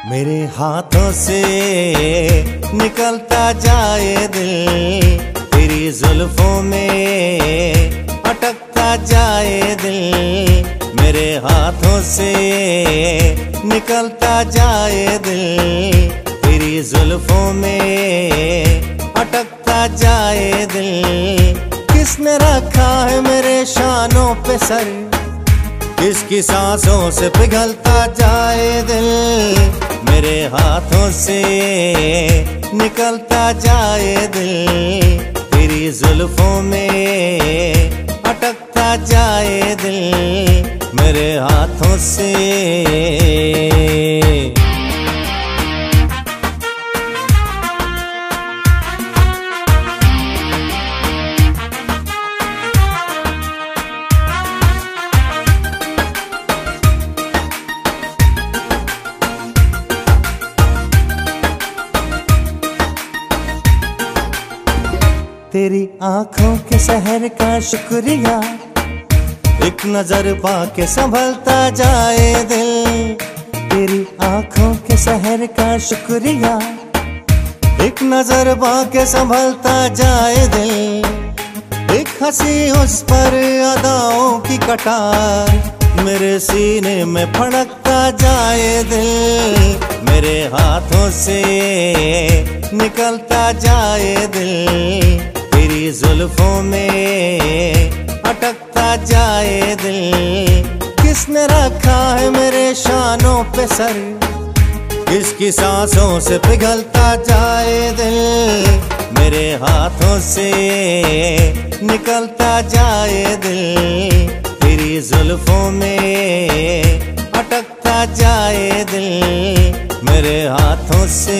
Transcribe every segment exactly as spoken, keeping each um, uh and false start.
मेरे हाथों से निकलता जाए दिल, तेरी जुल्फों में अटकता जाए दिल। मेरे हाथों से निकलता जाए दिल, तेरी जुल्फों में अटकता जाए दिल। किसने रखा है मेरे शानों पे सर, किसकी सांसों से पिघलता जाए दिल। मेरे हाथों से निकलता जाए दिल, तेरी जुल्फों में अटकता जाए दिल। मेरे हाथों से तेरी आंखों के सहर का शुक्रिया, एक नजर पाके संभलता जाए दिल। तेरी आंखों के सहर का शुक्रिया, एक नजर पाके संभलता जाए दिल। एक हंसी उस पर अदाओं की कटार, मेरे सीने में फड़कता जाए दिल। मेरे हाथों से निकलता जाए दिल, तेरी जुल्फों में अटकता जाए दिल। किसने रखा है मेरे शानों पे सर, किसकी सांसों से पिघलता जाए दिल। मेरे हाथों से निकलता जाए दिल, तेरी जुल्फों में अटकता जाए दिल। मेरे हाथों से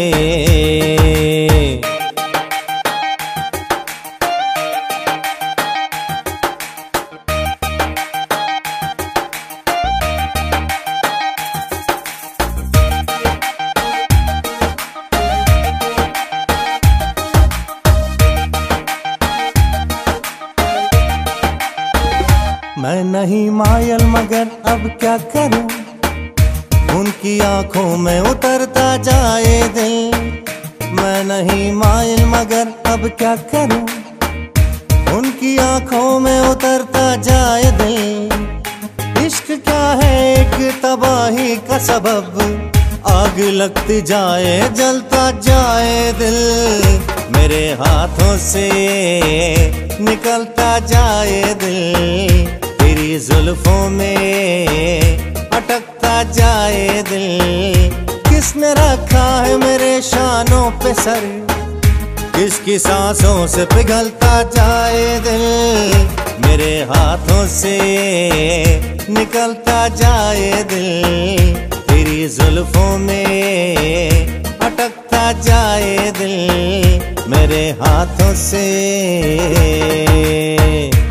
मैं नहीं मायल मगर अब क्या करूं, उनकी आंखों में उतरता जाए दिल। मैं नहीं मायल मगर अब क्या करूं, उनकी आंखों में उतरता जाए दिल। इश्क क्या है एक तबाही का सबब, आग लगती जाए जलता जाए दिल। मेरे हाथों से निकलता जाए दिल, तेरी जुल्फों में अटकता जाए दिल। किसने रखा है मेरे शानों पे सर, किसकी सांसों से पिघलता जाए दिल। मेरे हाथों से निकलता जाए दिल, तेरी जुल्फों में अटकता जाए दिल। मेरे हाथों से